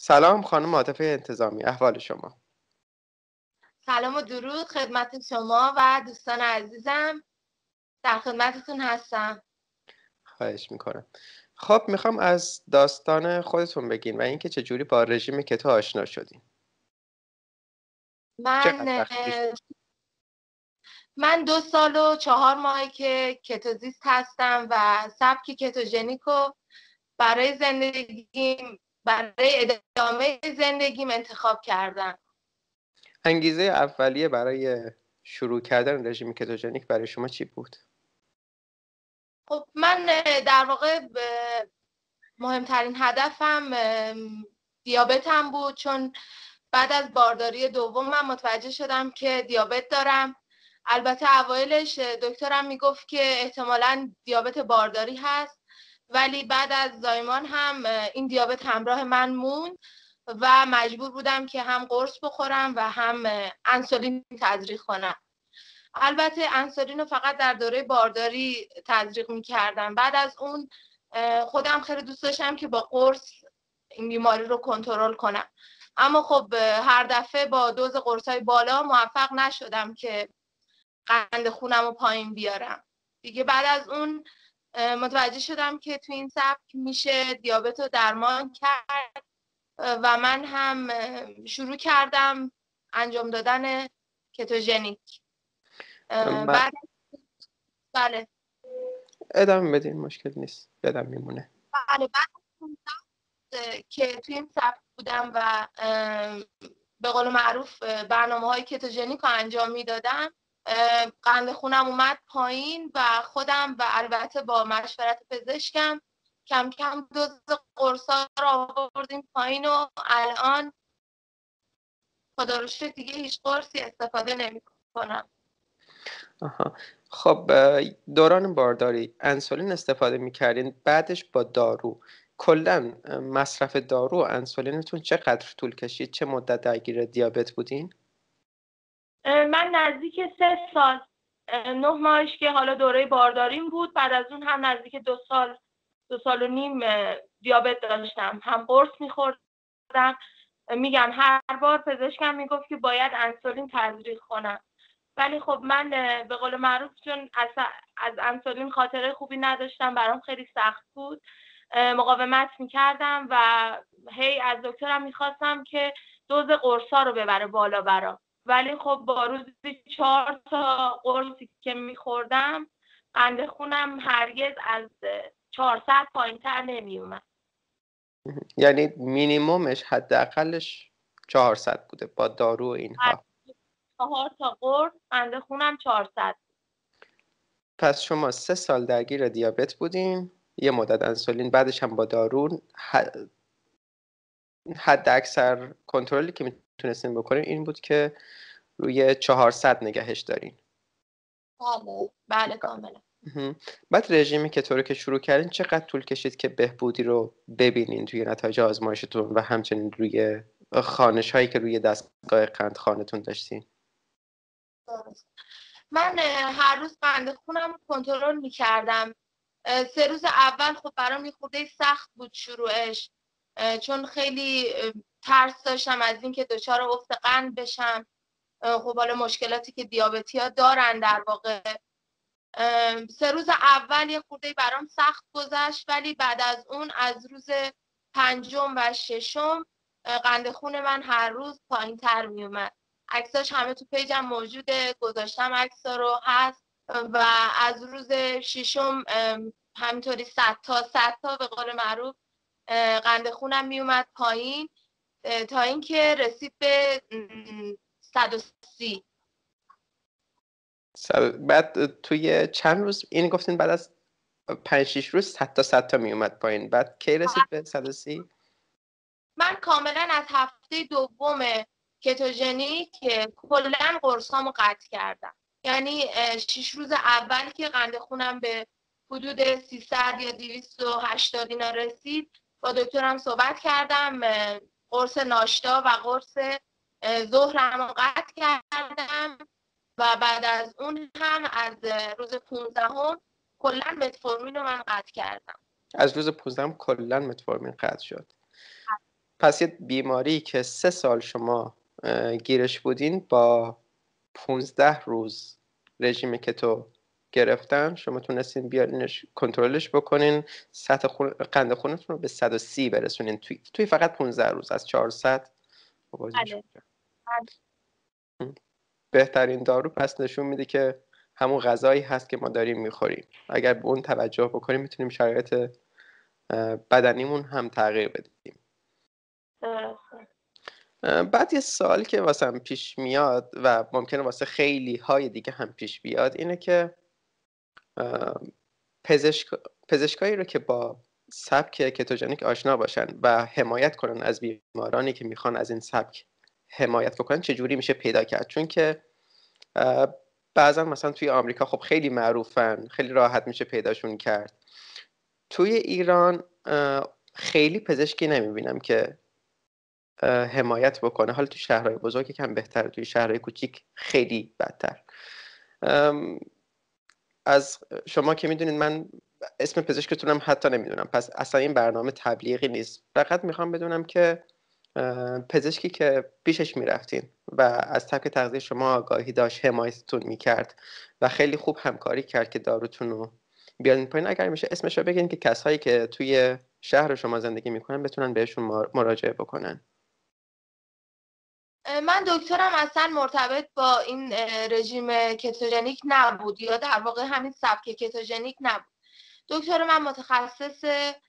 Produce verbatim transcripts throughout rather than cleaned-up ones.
سلام خانم عاطفه انتظامی، احوال شما؟ سلام و درود خدمت شما و دوستان عزیزم. در خدمتتون هستم. خواهش میکنم. خب میخوام از داستان خودتون بگین و اینکه چجوری با رژیم کتو آشنا شدین. چقدر من وقت پیش بود؟ من دو سال و چهار ماهه که کتوزیست هستم و سبک کتوژنیکو برای زندگیم برای ادامه زندگیم انتخاب کردم. انگیزه اولیه برای شروع کردن رژیم کتوژنیک برای شما چی بود؟ خب من در واقع مهمترین هدفم دیابتم بود، چون بعد از بارداری دوم من متوجه شدم که دیابت دارم. البته اوایلش دکترم میگفت که احتمالاً دیابت بارداری هست، ولی بعد از زایمان هم این دیابت همراه من موند و مجبور بودم که هم قرص بخورم و هم انسولین تزریق کنم. البته انسولین رو فقط در دوره بارداری تزریق میکردم. بعد از اون خودم خیلی دوست داشتم که با قرص این بیماری رو کنترل کنم، اما خب هر دفعه با دوز قرصای بالا موفق نشدم که قند خونم رو پایین بیارم. دیگه بعد از اون متوجه شدم که تو این سبک میشه دیابت رو درمان کرد و من هم شروع کردم انجام دادن کتوژنیک. من... بعد بله ادامه بدین، مشکل نیست، یادم میمونه. بله بعد که توی این سبک بودم و به قول معروف برنامه های کتوژنیک رو انجام میدادم، قند خونم اومد پایین و خودم و البته با مشورت پزشکم کم کم دوز قرصا رو آوردیم پایین و الان خدا رو شکر دیگه هیچ قرصی استفاده نمی کنم. آها. خب دوران بارداری انسولین استفاده میکردین، بعدش با دارو کلا مصرف دارو و انسولینتون چقدر طول کشید؟ چه مدت درگیر دیابت بودین؟ من نزدیک سه سال نه ماهش که حالا دوره بارداریم بود، بعد از اون هم نزدیک دو سال دو سال و نیم دیابت داشتم، هم قرص میخوردم. میگم هر بار پزشکم میگفت که باید انسولین تزریق کنم، ولی خب من به قول معروف چون از, از انسولین خاطره خوبی نداشتم، برام خیلی سخت بود، مقاومت میکردم و هی از دکترم میخواستم که دوز قرصا رو ببره بالا برام، ولی خب با روزی چهار تا قرصی که میخوردم قند خونم هرگز از چهارصد پایین تر نمی اومد. یعنی مینیمومش حداقلش چهارصد بوده با دارو و اینها؟ چهار تا قرص قند خونم چهارصد. پس شما سه سال درگیر دیابت بودین، یه مدت انسولین، بعدش هم با دارو. حد اکثر کنترلی که میتونستین بکنین این بود که روی چهارصد نگهش دارین. بله بله کاملا. بعد رژیمی که طوری که شروع کردین چقدر طول کشید که بهبودی رو ببینین توی نتایج آزمایشتون و همچنین روی خوانش هایی که روی دستگاه قند خانتون داشتین؟ من هر روز قند خونم کنترل میکردم. سه روز اول خب برام یه خورده سخت بود شروعش، چون خیلی ترس داشتم از اینکه دچار افت قند بشم. خب حالا مشکلاتی که دیابتی‌ها دارن در واقع. سه روز اول یه خورده برام سخت گذشت، ولی بعد از اون از روز پنجم و ششم قند خون من هر روز پایین تر می اومد. عکساش همه تو پیجم موجوده، گذاشتم عکسا رو هست و از روز ششم همینطوری صد تا صد تا به قول معروف قند خونم می اومد پایین تا اینکه رسید به صد و سی. بعد توی چند روز این گفتین بعد از پنج شش روز صد تا صد تا می اومد پایین، بعد کی رسید به صد و سی؟ من کاملا از هفته دوم کتوژنیک کلا قرصامو قطع کردم. یعنی شش روز اول که قند خونم به حدود سیصد یا دویست و هشتاد اینا رسید، با دکترم صحبت کردم، قرص ناشتا و قرص ظهرمو قطع کردم و بعد از اون هم از روز پانزدهم کلا متفورمین رو من قطع کردم. از روز پانزدهم کلا متفورمین قطع شد. پس یه بیماری که سه سال شما گیرش بودین با پونزده روز رژیم کتو گرفتن شما تونستین بیارینش کنترلش بکنین، سطح خون... قند خونتون رو به صد و سی برسونین توی, توی فقط پونزده روز از چهارصد. بله. بهترین دارو پس نشون میده که همون غذایی هست که ما داریم میخوریم. اگر به اون توجه بکنیم میتونیم شرایط بدنیمون هم تغییر بدیم. بعد یه سوال که واسه پیش میاد و ممکنه واسه خیلی های دیگه هم پیش بیاد اینه که پزشک... پزشکایی رو که با سبک کتوژنیک آشنا باشن و حمایت کنن از بیمارانی که میخوان از این سبک حمایت بکنن چجوری میشه پیدا کرد؟ چون که بعضا مثلا توی آمریکا خب خیلی معروفن، خیلی راحت میشه پیداشون کرد. توی ایران خیلی پزشکی نمیبینم که حمایت بکنه. حالا توی شهرهای بزرگ کم بهتر، توی شهرهای کوچیک خیلی بدتر. از شما که میدونید من اسم پزشکتونم حتی نمیدونم، پس اصلا این برنامه تبلیغی نیست. فقط میخوام بدونم که پزشکی که پیشش میرفتین و از سبک تغذیه شما آگاهی داشت، حمایتتون میکرد و خیلی خوب همکاری کرد که داروتون رو بیارین پایین، اگر میشه اسمش رو بگین که کسایی که توی شهر شما زندگی میکنن بتونن بهشون مراجعه بکنن. من دکترم اصلا مرتبط با این رژیم کتوژنیک نبود، یا در واقع همین سبک کتوژنیک نبود. دکتر من متخصص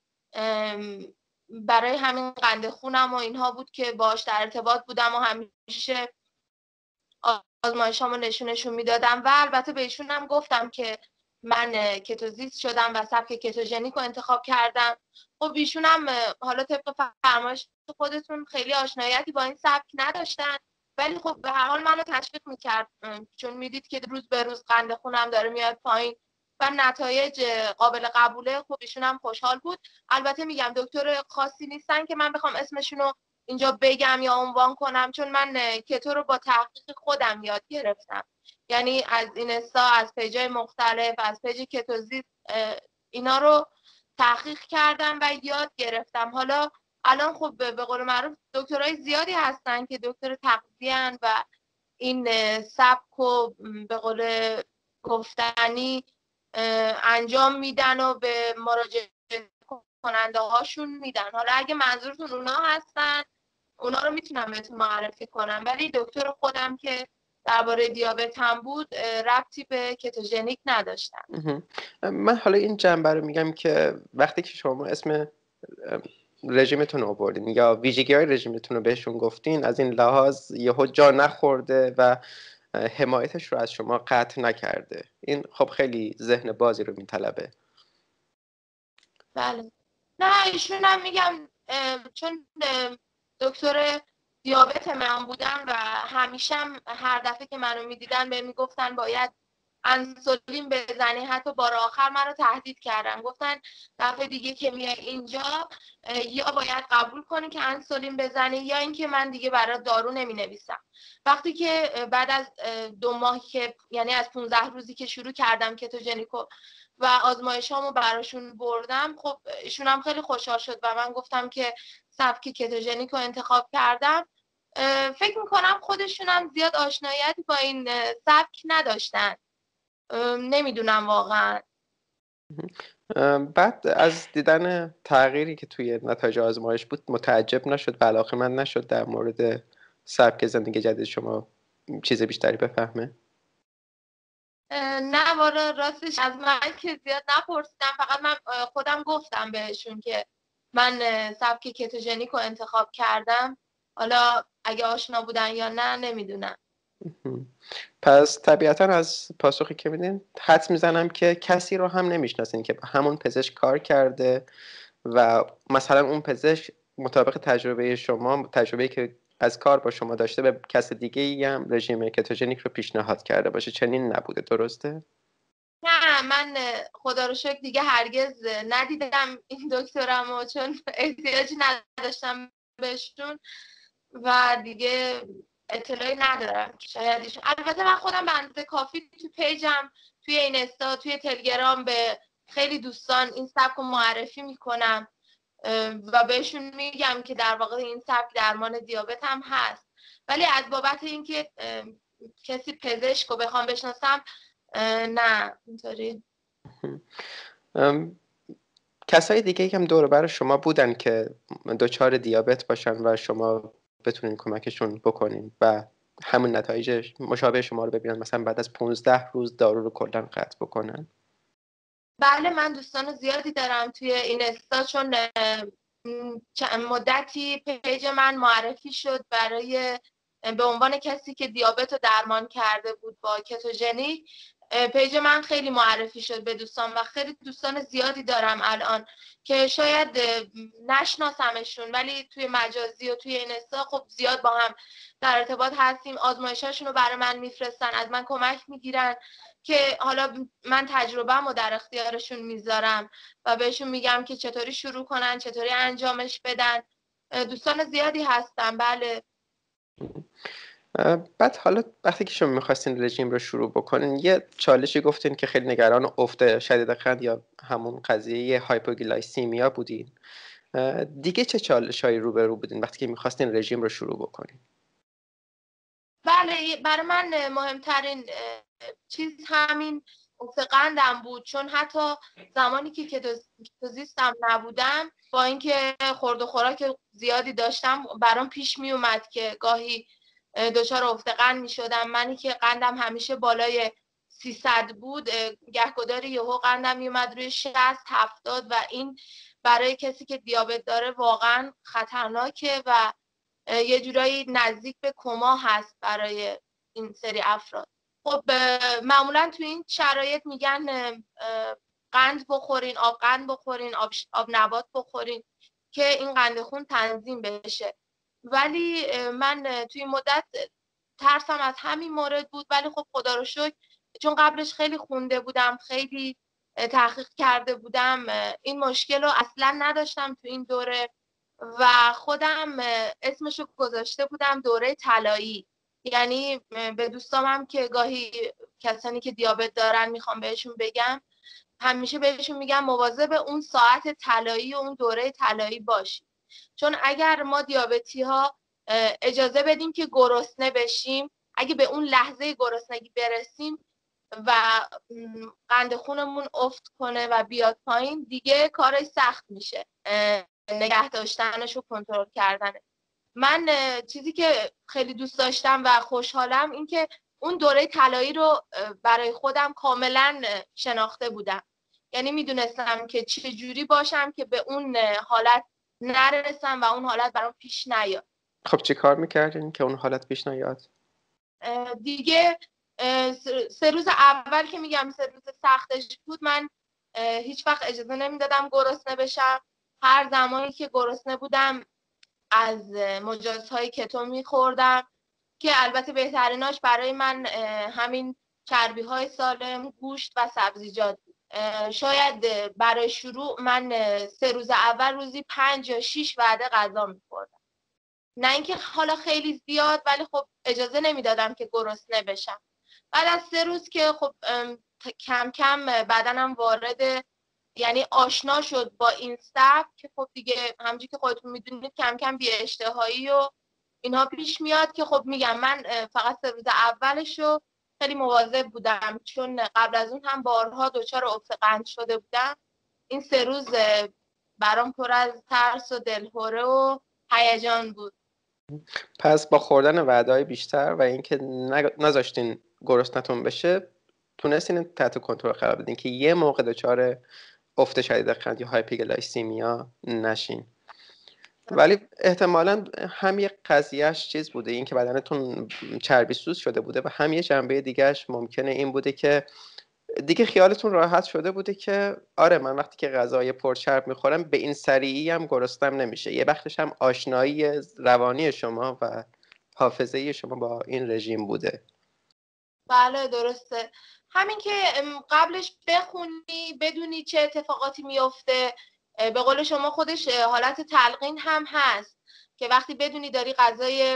برای همین قند خونم و اینها بود که باش در ارتباط بودم و همیشه آزمایشامو نشونشون میدادم و البته بهشون هم گفتم که من کتوزیست شدم و سبک کتوژنیک رو انتخاب کردم. خب ایشون هم حالا طبق فرمایش خودتون خیلی آشناییتی با این سبک نداشتن، ولی خب به هر حال منو تشویق میکرد چون میدید که روز به روز قند خونم داره میاد پایین و نتایج قابل قبوله. خب ایشون هم خوشحال بود. البته میگم دکتر خاصی نیستن که من بخوام اسمشونو اینجا بگم یا عنوان کنم، چون من کتو رو با تحقیق خودم یاد گرفتم. یعنی از اینستا، از پیجای مختلف، از پیج کتوزیست اینا رو تحقیق کردم و یاد گرفتم. حالا الان خب به قول معروف دکترای زیادی هستن که دکتر تغذیه‌اند و این سبک رو به قول گفتنی انجام میدن و به مراجعه کننده هاشون میدن. حالا اگه منظورتون اونا هستن اونا رو میتونم بهتون معرفی کنم، ولی دکتر خودم که درباره دیابت هم بود ربطی به کتوژنیک نداشتم. من حالا این جنبه رو میگم که وقتی که شما اسم رژیمتون رو آوردین یا ویژگی های رژیمتون رو بهشون گفتین، از این لحاظ یهو جا نخورده و حمایتش رو از شما قطع نکرده. این خب خیلی ذهن بازی رو میطلبه. بله. نه ایشون هم میگم چون دکتر دیابت من بودن و همیشه هر دفعه که منو میدیدن به میگفتن باید انسولین بزنی. حتی بار آخر منو تهدید کردن، گفتن دفعه دیگه که میای اینجا یا باید قبول کنی که انسولین بزنی یا اینکه من دیگه برات دارو نمی نویسم. وقتی که بعد از دو ماه که یعنی از پونزده روزی که شروع کردم کتوژنیکو و آزمایشامو براشون بردم، خب ایشون هم خیلی خوشحال شد و من گفتم که سبک کتوژنیک رو انتخاب کردم. فکر میکنم خودشون هم زیاد آشناییتی با این سبک نداشتن، نمیدونم واقعا. بعد از دیدن تغییری که توی نتایج آزمایش بود متعجب نشد و علاقه‌مند نشد در مورد سبک زندگی جدید شما چیز بیشتری بفهمه؟ نه والا راستش از من که زیاد نپرسیدم، فقط من خودم گفتم بهشون که من سبک کتوژنیک رو انتخاب کردم. حالا اگه آشنا بودن یا نه نمیدونم. پس طبیعتا از پاسخی که میدین حدس میزنم که کسی رو هم نمیشناسین که با همون پزشک کار کرده و مثلا اون پزشک مطابق تجربه شما، تجربه‌ای که از کار با شما داشته، به کس دیگه ای هم رژیم کتوژنیک رو پیشنهاد کرده باشه. چنین نبوده، درسته؟ نه من خدا رو شکر دیگه هرگز ندیدم این دکترمو، چون احتیاجی نداشتم بهشون و دیگه اطلاعی ندارم که شاید ایشون. البته من خودم به اندازه کافی تو پیجم، توی اینستا، توی تلگرام به خیلی دوستان این سبک رو معرفی میکنم. و بهشون میگم که در واقع این سبک درمان دیابت هم هست، ولی از بابت اینکه کسی پزشک رو بخوام بشناسم نه اینطوری. کسای دیگه هم دور بر شما بودن که دچار دیابت باشن و شما بتونین کمکشون بکنین و همون نتایج مشابه شما رو ببینن، مثلا بعد از پونزده روز دارو رو کلا قطع بکنن؟ بله من دوستان زیادی دارم توی این استا، چون مدتی پیج من معرفی شد برای به عنوان کسی که دیابت رو درمان کرده بود با کتوژنیک. پیج من خیلی معرفی شد به دوستان و خیلی دوستان زیادی دارم الان که شاید نشناسمشون، ولی توی مجازی و توی این استا خب زیاد با هم در ارتباط هستیم. آزمایشاشون رو برای من میفرستن، از من کمک میگیرن که حالا من تجربه‌مو در اختیارشون میذارم و بهشون میگم که چطوری شروع کنن، چطوری انجامش بدن. دوستان زیادی هستن. بله. بعد حالا وقتی که شما میخواستین رژیم رو شروع بکنین، یه چالشی گفتین که خیلی نگران افت شدید قند یا همون قضیه هایپوگلایسیمیا بودین. دیگه چه چالشایی روبرو بودین وقتی که میخواستین رژیم رو شروع بکنین؟ بله برای من مهمترین چیز همین افت قندم بود، چون حتی زمانی که کتوزیستم نبودم با اینکه خورد و خوراک زیادی داشتم برام پیش می اومد که گاهی دچار افت قند می شدم. منی که قندم همیشه بالای سیصد بود، گهگداری یهو قندم می اومد روی شصت هفتاد و این برای کسی که دیابت داره واقعا خطرناکه و یه جورایی نزدیک به کما هست برای این سری افراد. خب معمولا تو این شرایط میگن قند بخورین، آب قند بخورین، آب, آب نبات بخورین که این قند خون تنظیم بشه. ولی من توی مدت ترسم از همین مورد بود، ولی خب خدا رو شکر چون قبلش خیلی خونده بودم، خیلی تحقیق کرده بودم، این مشکل رو اصلا نداشتم تو این دوره و خودم اسمشو گذاشته بودم دوره طلایی. یعنی به دوستامم که گاهی کسانی که دیابت دارن میخوام بهشون بگم، همیشه بهشون میگم مواظب اون ساعت طلایی و اون دوره طلایی باشیم، چون اگر ما دیابتی ها اجازه بدیم که گرسنه بشیم، اگه به اون لحظه گرسنگی برسیم و قند خونمون افت کنه و بیاد پایین، دیگه کارش سخت میشه نگه داشتنش و کنترل کردنه. من چیزی که خیلی دوست داشتم و خوشحالم این که اون دوره طلایی رو برای خودم کاملا شناخته بودم، یعنی میدونستم که چه جوری باشم که به اون حالت نرسم و اون حالت برام پیش نیاد. خب چی کار میکردین که اون حالت پیش نیاد؟ دیگه سه روز اول که میگم سه روز سختش بود، من هیچ وقت اجازه نمیدادم گرسنه بشم. هر زمانی که گرسنه بودم از مجازهای کتو میخوردم که البته بهتریناش برای من همین چربی های سالم، گوشت و سبزیجات بود. شاید برای شروع من سه روز اول روزی پنج یا شیش وعده غذا میخوردم، نه اینکه حالا خیلی زیاد، ولی خب اجازه نمیدادم که گرسنه بشم. بعد از سه روز که خب کم کم بدنم وارد، یعنی آشنا شد با این سبک که خب دیگه همونجوری که خودتون میدونید کم کم بی اشتهایی و اینها پیش میاد که خب میگم من فقط سه روز اولشو خیلی مواظب بودم، چون قبل از اون هم بارها دچار افت قند شده بودم. این سه روز برام پر از ترس و دلهره و هیجان بود. پس با خوردن وعده‌های بیشتر و اینکه نذاشتین گرسنتون بشه، تونستین تحت کنترل قرار بدین که یه موقع دچار افت شدید قند یا هایپوگلایسیمیا نشین. ولی احتمالاً هم یه قضیهش چیز بوده، این که بدنتون چربی سوز شده بوده، و هم یه جنبه دیگهش ممکنه این بوده که دیگه خیالتون راحت شده بوده که آره من وقتی که غذای پرچرب میخورم به این سریعی هم گرسنم نمیشه. یه بخشش هم آشنایی روانی شما و حافظه شما با این رژیم بوده. بله درسته. همین که قبلش بخونی بدونی چه اتفاقاتی میفته، به قول شما خودش حالت تلقین هم هست که وقتی بدونی داری غذای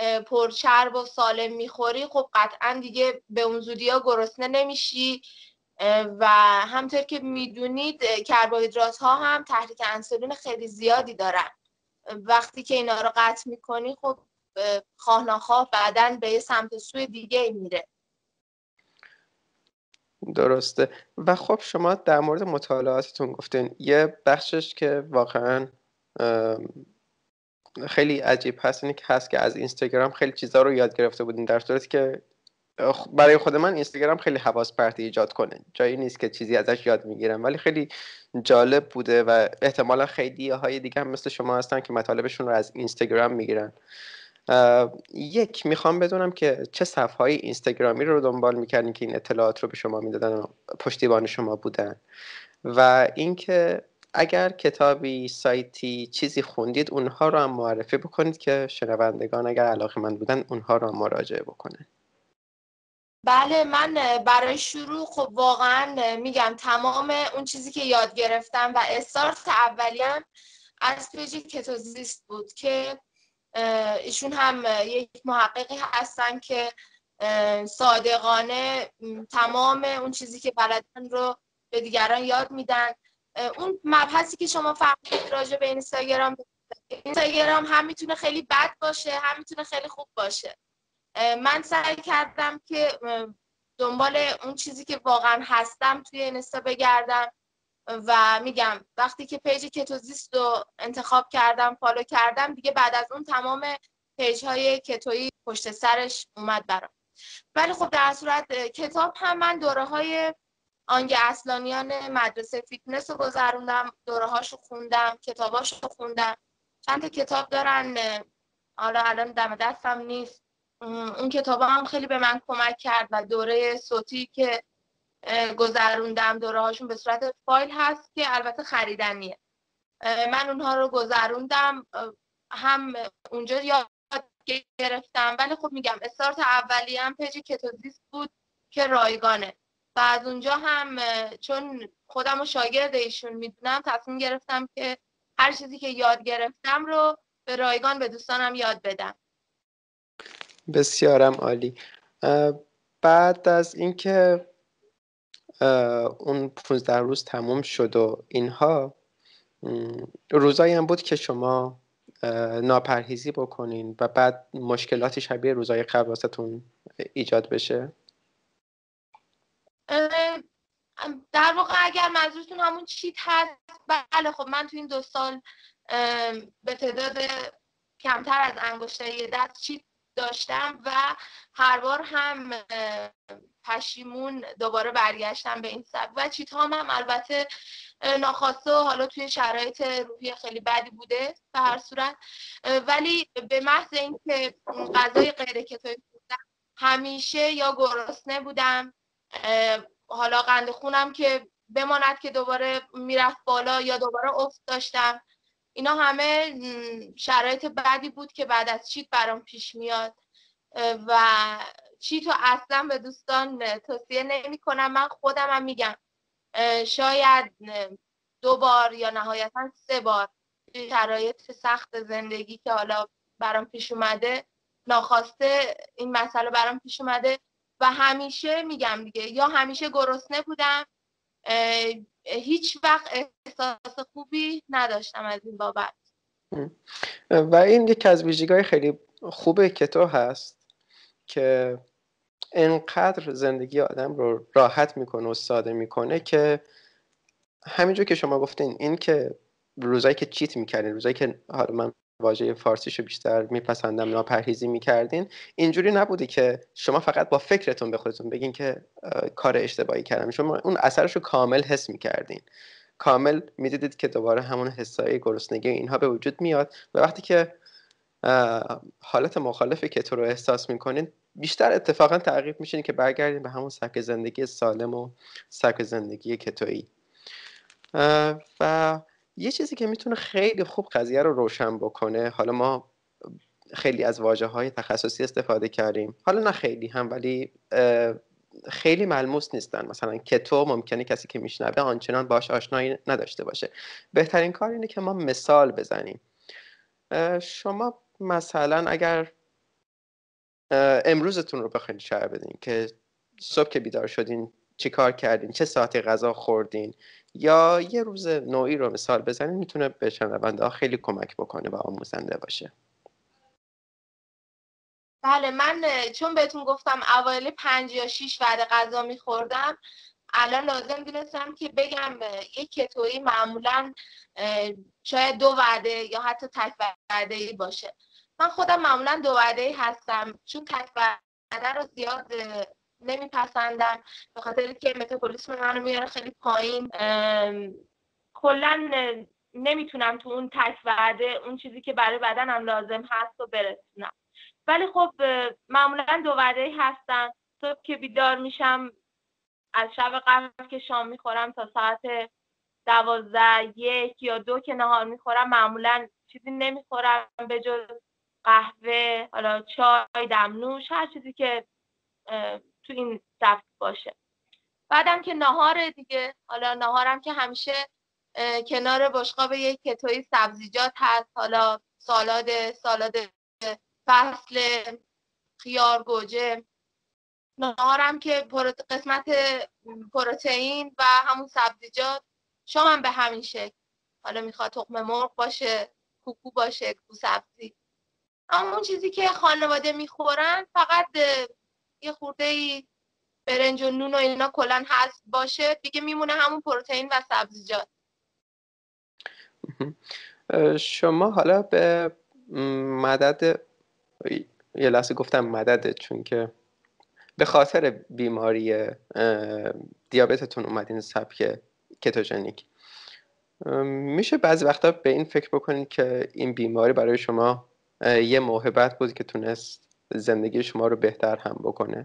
پرچرب و سالم میخوری، خب قطعا دیگه به اون زودی ها گرسنه نمیشی و همطور که میدونید کربوهیدرات ها هم تحریک انسولین خیلی زیادی دارن. وقتی که اینا رو قطع میکنی خب خواه ناخواه بدن به یه سمت سوی دیگه میره. درسته. و خب شما در مورد مطالعاتتون گفتین یه بخشش که واقعا خیلی عجیب هست اینه که هست که از اینستاگرام خیلی چیزا رو یاد گرفته بودین، در صورتی که برای خود من اینستاگرام خیلی حواس پرتی ایجاد کنه، جایی نیست که چیزی ازش یاد میگیرم، ولی خیلی جالب بوده و احتمالا خیلی های دیگه هم مثل شما هستن که مطالبشون رو از اینستاگرام میگیرن. یک میخوام بدونم که چه صفحه های اینستاگرامی رو دنبال میکردین که این اطلاعات رو به شما میدادن و پشتیبان شما بودن، و اینکه اگر کتابی، سایتی، چیزی خوندید اونها رو هم معرفی بکنید که شنوندگان اگر علاقه‌مند بودن اونها رو هم مراجعه بکنن. بله، من برای شروع خب واقعا میگم تمام اون چیزی که یاد گرفتم و استارت اولیم از پیج کتوزیست بود که ایشون هم یک محققی هستن که صادقانه تمام اون چیزی که بلدن رو به دیگران یاد میدن. اون مبحثی که شما فرمودید راجع به اینستاگرام، اینستاگرام هم میتونه خیلی بد باشه هم میتونه خیلی خوب باشه. من سعی کردم که دنبال اون چیزی که واقعا هستم توی اینستا بگردم و میگم وقتی که پیج کتوزیست رو انتخاب کردم، فالو کردم، دیگه بعد از اون تمام پیج های کتویی پشت سرش اومد برام. ولی خب در صورت کتاب هم من دوره های آنگ اصلانیان مدرسه فیتنس رو گذروندم، دوره هاشو خوندم، کتاباشو خوندم. چند تا کتاب دارن، حالا الان دم دستم نیست. اون کتاب هم خیلی به من کمک کرد و دوره صوتی که گذروندم دوره هاشون به صورت فایل هست که البته خریدنیه. من اونها رو گذروندم، هم اونجا یاد گرفتم. ولی خب میگم استارت اولی هم پیج کتوزیست بود که رایگانه و از اونجا هم چون خودم رو شاگرد ایشون میدونم تصمیم گرفتم که هر چیزی که یاد گرفتم رو به رایگان به دوستانم یاد بدم. بسیارم عالی. بعد از اینکه اون پانزده روز تموم شد و اینها، روزایی هم بود که شما ناپرهیزی بکنین و بعد مشکلاتی شبیه روزای قبل واسهتون ایجاد بشه؟ در واقع اگر منظورتون همون چیت هست، بله خب من تو این دو سال به تعداد کمتر از انگشتای دست چیت داشتم و هر بار هم پشیمون دوباره برگشتم به این سبک و چیت هم, هم البته ناخواسته و حالا توی شرایط روحی خیلی بدی بوده به هر صورت. ولی به محض اینکه غذای غیر کتویی خوردم همیشه یا گرسنه بودم، حالا قند خونم که بماند که دوباره میرفت بالا یا دوباره افت داشتم. اینا همه شرایط بدی بود که بعد از چیت برام پیش میاد و چیتو اصلا به دوستان توصیه نمی کنم. من خودم هم میگم شاید دو بار یا نهایتا سه بار شرایط سخت زندگی که حالا برام پیش اومده ناخواسته این مسئله برام پیش اومده و همیشه میگم دیگه یا همیشه گرسنه بودم، هیچ وقت احساس خوبی نداشتم از این بابت. و این یکی از ویژگی‌های خیلی خوب کتو هست که انقدر زندگی آدم رو راحت میکنه و ساده میکنه که همینجور که شما گفتین این که روزایی که چیت میکردین، روزایی که حالا من واژه فارسیشو بیشتر میپسندم ناپرهیزی میکردین، اینجوری نبوده که شما فقط با فکرتون به خودتون بگین که کار اشتباهی کردم. شما اون اثرش رو کامل حس میکردین، کامل میدیدید که دوباره همون حسای گرسنگی اینها به وجود میاد و وقتی که حالت مخالف کتو رو احساس میکنین بیشتر اتفاقا ترغیب میشین که برگردین به همون سبک زندگی سالم و سبک زندگی کتویی. و یه چیزی که میتونه خیلی خوب قضیه رو روشن بکنه، حالا ما خیلی از واژه‌های تخصصی استفاده کردیم، حالا نه خیلی هم ولی خیلی ملموس نیستن. مثلا کتو ممکنه کسی که میشنوه آنچنان باش آشنایی نداشته باشه. بهترین کار اینه که ما مثال بزنیم. شما مثلا اگر امروزتون رو بخواید شرح بدین که صبح که بیدار شدین چی کار کردین، چه ساعتی غذا خوردین، یا یه روز نوعی رو مثال بزنین، میتونه به شنونده ها خیلی کمک بکنه و آموزنده باشه. بله، من چون بهتون گفتم اوایل پنج یا شیش وعده غذا میخوردم، الان لازم دونستم که بگم یک کتویی معمولا شاید دو وعده یا حتی تک وعده‌ای باشه. من خودم معمولا دو وعده‌ای هستم، چون تک وعده رو زیاد نمیپسندم به خاطر که متابولیسم منو میاره خیلی پایین. کلا نمیتونم تو اون تک وعده اون چیزی که برای بدنم لازم هست رو برسونم. ولی خب معمولا دو وعده‌ای هستن. صبح که بیدار میشم از شب قبل که شام میخورم تا ساعت دوازده یک یا دو که نهار میخورم معمولا چیزی نمیخورم به جز قهوه، حالا چای، دمنوش، هر چیزی که تو این سبک باشه. بعدم که نهار دیگه، حالا نهارم که همیشه کنار بشقاب یک کتوی سبزیجات هست، حالا سالاد سالاد فصل، خیار، گوجه. نهارم که قسمت پروتئین و همون سبزیجات. شامم به همین شکل، حالا میخواد تخم مرغ باشه، کوکو باشه، کوکو سبزی. اما اون چیزی که خانواده میخورن فقط یه خورده برنج و نون و اینا کلن هست باشه دیگه، میمونه همون پروتئین و سبزیجات. شما حالا به مدد، یه لحظه گفتم مدد چون که به خاطر بیماری دیابتتون اومدین سبک کتوژنیک، میشه بعضی وقتا به این فکر بکنید که این بیماری برای شما یه موهبت بود که تونست زندگی شما رو بهتر هم بکنه؟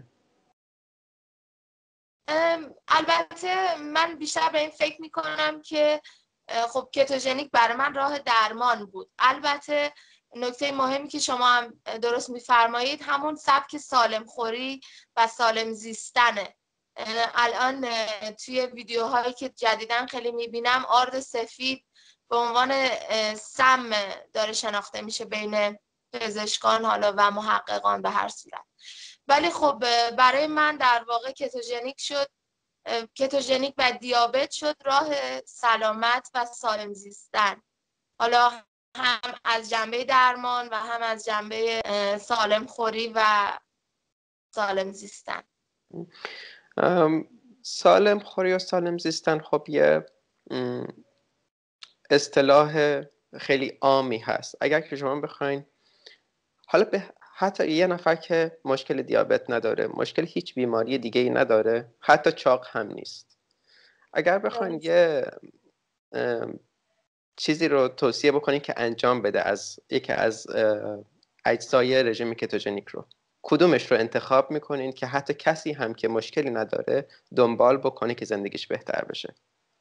البته من بیشتر به این فکر میکنم که خب کتوژنیک برای من راه درمان بود. البته نکته مهمی که شما هم درست میفرمایید همون سبک سالم خوری و سالم زیستنه. الان توی ویدیوهایی که جدیدن خیلی میبینم آرد سفید به عنوان سم داره شناخته میشه بین پزشکان حالا و محققان به هر صورت. ولی خب برای من در واقع کتوژنیک شد کتوژنیک و دیابت شد راه سلامت و سالم زیستن، حالا هم از جنبه درمان و هم از جنبه سالم خوری و سالم زیستن. سالم خوری و سالم زیستن خب یه اصطلاح خیلی عامی هست. اگر که شما بخواین حالا به حتی یه نفر که مشکل دیابت نداره، مشکل هیچ بیماری دیگه ای نداره، حتی چاق هم نیست، اگر بخواین یه چیزی رو توصیه بکنین که انجام بده از یکی از اجزای رژیم کتوژنیک رو، کدومش رو انتخاب میکنین که حتی کسی هم که مشکلی نداره دنبال بکنه که زندگیش بهتر بشه؟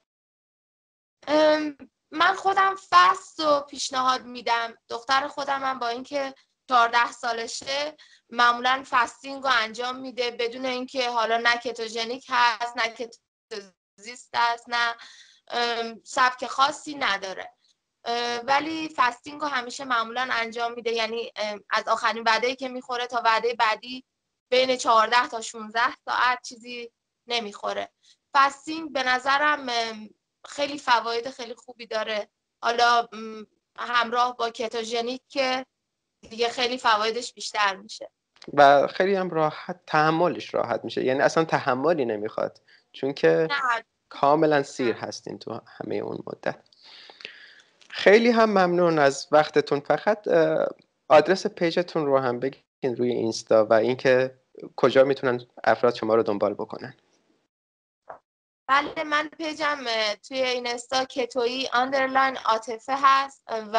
من خودم فست رو پیشنهاد میدم. دختر خودم من با اینکه چهارده سالشه معمولا فستینگ رو انجام میده بدون اینکه حالا نه کتوژنیک هست نه کتوزیست هست نه سبک خاصی نداره، ولی فستینگ رو همیشه معمولا انجام میده. یعنی از آخرین وعده‌ای که میخوره تا وعده بعدی بین چهارده تا شانزده ساعت چیزی نمیخوره. فستینگ به نظرم خیلی فواید خیلی خوبی داره، حالا همراه با کتوژنیک که دیگه خیلی فوایدش بیشتر میشه و خیلی هم راحت، تحملش راحت میشه، یعنی اصلا تحملی نمیخواد چون که نه. کاملا سیر هستین تو همه اون مدت. خیلی هم ممنون از وقتتون. فقط آدرس پیجتون رو هم بگین روی اینستا و اینکه کجا میتونن افراد شما رو دنبال بکنن. بله، من پیجم توی اینستا کتویی آندرلاین عاطفه هست و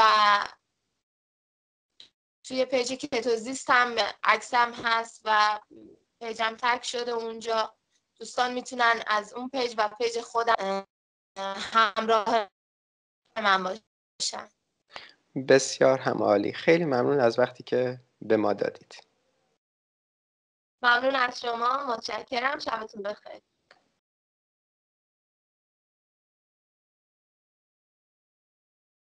توی پیج کتوزیست هم عکسم هست و پیجم تگ شده اونجا. دوستان میتونن از اون پیج و پیج خودم همراه من باشن. بسیار هم عالی. خیلی ممنون از وقتی که به ما دادید. ممنون از شما، متشکرم. شبتون بخیر.